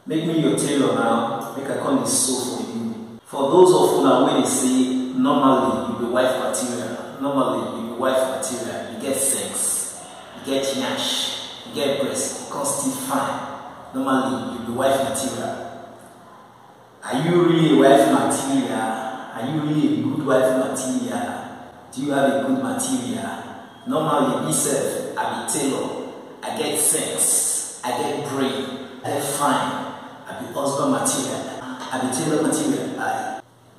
Make me your tailor now. Make I come this sew for you. For those of you now when they say normally you be wife material, normally you be wife material, you get sex, you get nyash, you get breast, you can still fine. Normally you be wife material. Are you really a wife material? Are you really a good wife material? Do you have a good material? Normally myself, I be tailor, I get sex, I get brain, I get fine, I be husband material, I be tailor material.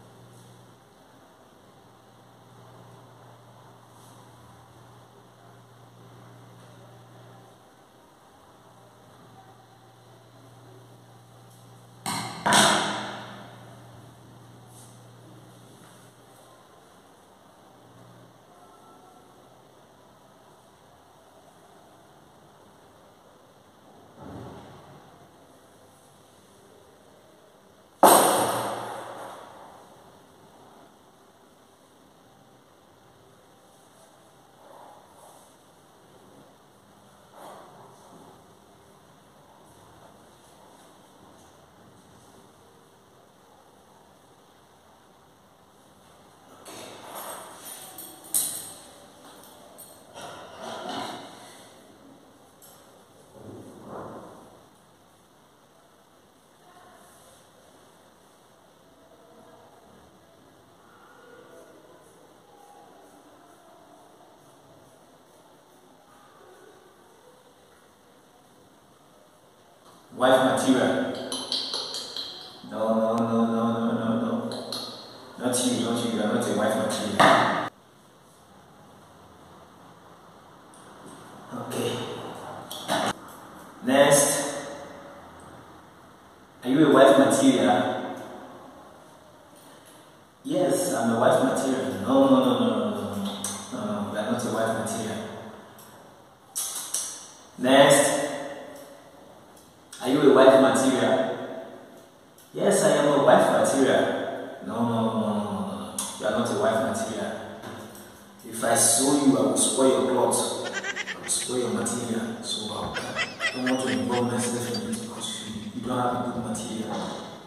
Wife material. No. Not you, you are not a wife material. Okay. Next. Are you a wife material? Yes, I'm a wife material. No, you are not a wife material. Next. Are you a wife material? Yes, I am a wife material. No. You are not a wife material. If I sew you, I will spoil your clothes. I will spoil your material. So I don't want to involve myself in it because you don't have a good material.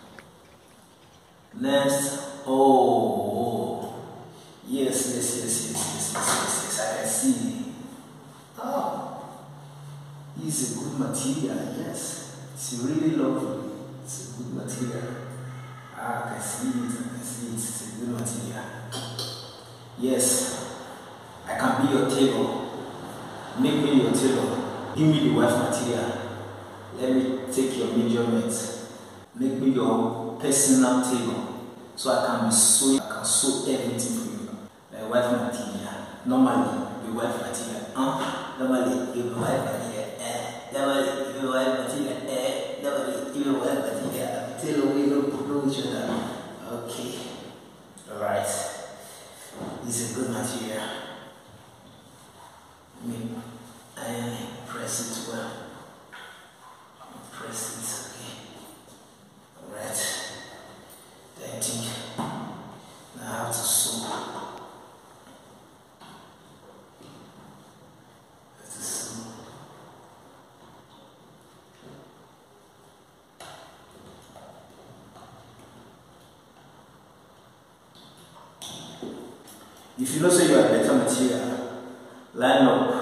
Next. Oh. Yes. I can see. Oh. He's a good material, yes. It's really lovely. It's a good material. I can see it. It's a good material. Yes, I can be your tailor. Make me your tailor. Give me the wife material. Let me take your measurements. Make me your personal tailor. So I can sew everything for you. Like wife material. Normally, the wife material. Normally, you be wife material. Normally, you be wife material. Even when material, tailor we know each other. Okay. Alright. It's a good material. I press it well. Press it, okay. Alright. Then I think now I have to sew. If you know say you are better material, line up.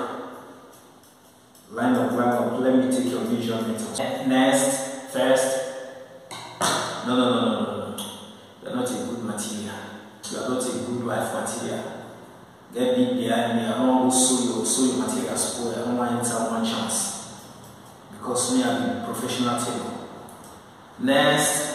Let me take your measurement. Next, first. No. You are not a good material. You are not a good wife material. Get big behind me. I don't want to sew your material spoil. I don't want to enter one chance. Because me, I'm a professional tailor. Next.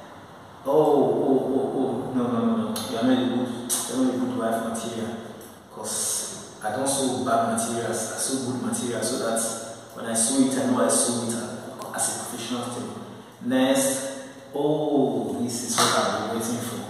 Oh. No. You are not a good wife material. Because I don't sew bad materials. I sew good materials so that when I sew it, I know I sew it as a professional tailor. Next. Oh, this is what I've been waiting for.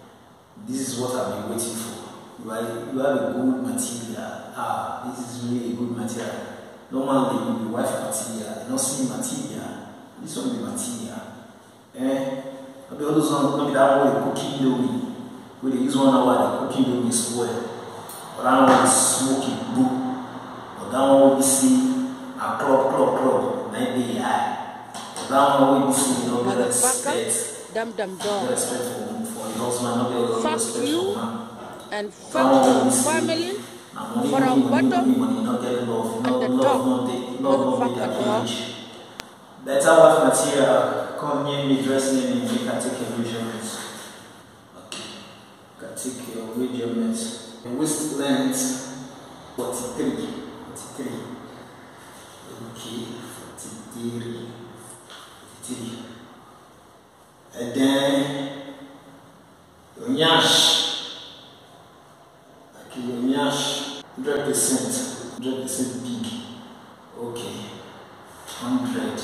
You have a good material. This is really a good material. Normally, you be wife material, not see material. This one be material. All those ones, not that one they cooking dough. Where they use 1 hour, the cooking dough is spoiled. Or that one is smoky blue. Or that one we see a club. 9 day high. Or that one we see no respect. Respect for the husband, no respect fuck you and fuck your your family for a bottom and the top motherfucker dog. Better wife material. Come near me, dress near me, make I take your measurements. Okay. I take your measurements. The waist length 43. 43. Okay, 43. 43. And then your nyash. Okay, your nyash 100%. 100% big. Okay. 100.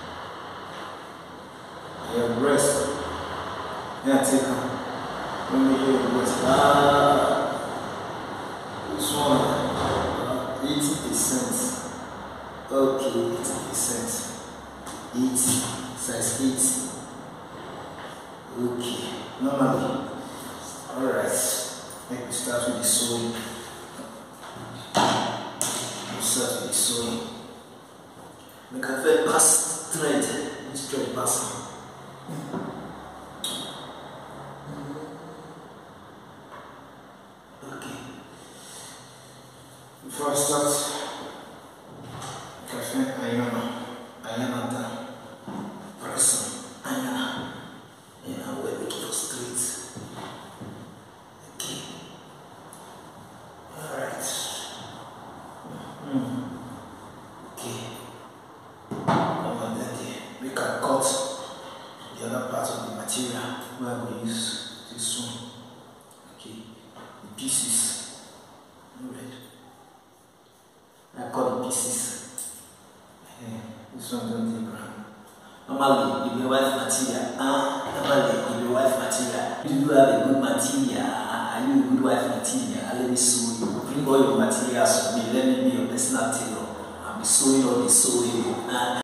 Your breast. Yeah, take her. Let me hear your breast. This one. 80%. Okay, 80%. 80. Size 80. Okay. Normally. Alright. Let me start with the sewing. We'll start with the sewing. Make a very pass thread. This thread passing. Okay. Before I start, I find ayana down. Pressing ayana. And we're looking for straight. Okay. Alright. Okay. We can cut the other part of the material where we use this one. Okay, the pieces. Alright. I cut the pieces. This one don't take ground. Normally, if you wife material, do you have a good material? Are you a good wife material? Let me sew you. Bring all your materials to me. Let me be your personal tailor. I'll be sewing all the sewing.